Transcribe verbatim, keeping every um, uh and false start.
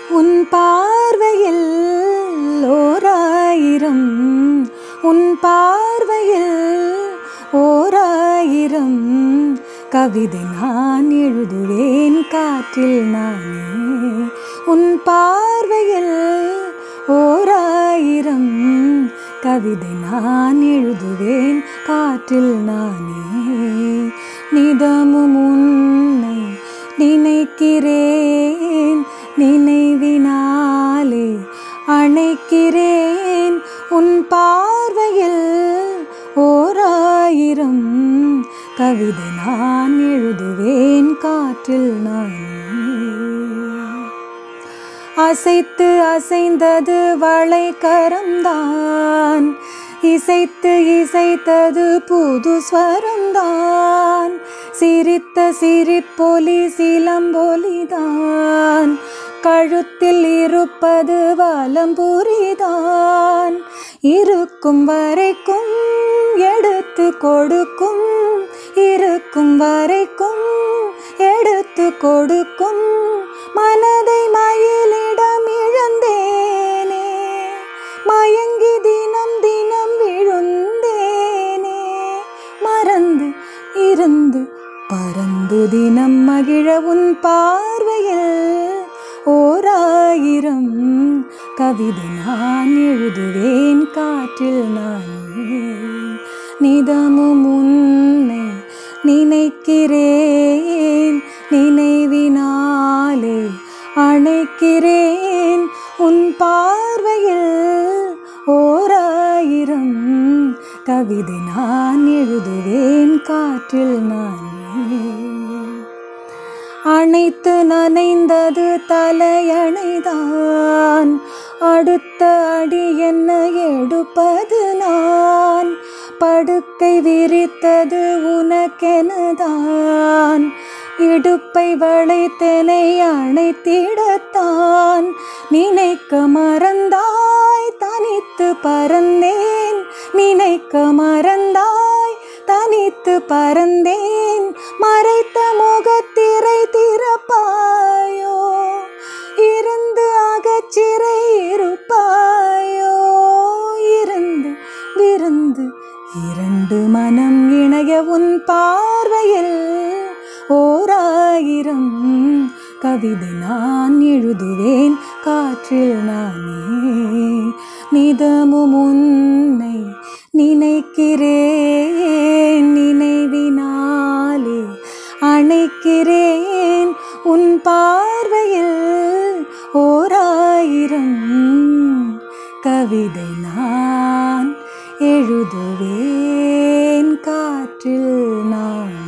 உன் பார்வையில் ஓராயிரம் உன் பார்வையில் ஓராயிரம் கவிதை நான் எழுதுவேன் காற்றில் நானே. உன் பார்வையில் ஓராயிரம் கவிதை நான் எழுதுவேன் காற்றில் நானே. நிதமும் உன்னை நினைக்கிறேன், நினைவினாலே அணைக்கிறேன். உன் பார்வையில் ஓராயிரம் கவிதை நான் எழுதுவேன் காற்றில் நானே. அசைத்து அசைந்தது வளைக்கரம்தான், இசைத்து இசைத்தது புது ஸ்வரம்தான். சிரித்த சிரிப்பொலி சிலம்பொலிதான், கழுத்தில் இருப்பது வலம்புரிதான். இருக்கும் வரைக்கும் எடுத்து கொடுக்கும், இருக்கும் வரைக்கும் எடுத்து கொடுக்கும். மனதை மயிலிடம் இழந்தேனே, மயங்கி தினம் தினம் விழுந்தேனே. மறந்து இருந்து பறந்து தினம் மகிழ உன் பார்வையில் ஓராயிரம் கவிதை நான் எழுதுவேன் காற்றில் நானே. நிதமும் உன்னை நினைக்கிறேன், நினைவினாலே அணைக்கிறேன். உன் பார்வையில் ஓராயிரம் கவிதை நான் எழுதுவேன் காற்றில் நானே. அணைத்து நனைந்தது தலையணைதான், அடுத்த அடி என்ன எடுப்பது நான். படுக்கை விரித்தது உனக்கெனதான், இடுப்பை வளைத்தனை அணைத்திடத்தான். நினைக்க மறந்தாய் தனித்து பறந்தேன், நினைக்க மறந்தாய் தனித்து பறந்தேன். மறைத்த முகத்திரை திறப்பாயோ, இருந்து அகச்சிறை இருப்பாயோ. இருந்து விருந்து இரண்டு மனம் இணைய உன் பார்வையில் ஓராயிரம் கவிதை நான் எழுதுவேன் காற்றில் நானே. நிதமும் உன்னை நினைக்கிறேன், நினைவினாலே அணைக்கிறேன். உன் பார்வையில் ஓராயிரம் கவிதை நான் எழுதுவேன் காற்றில் நான்.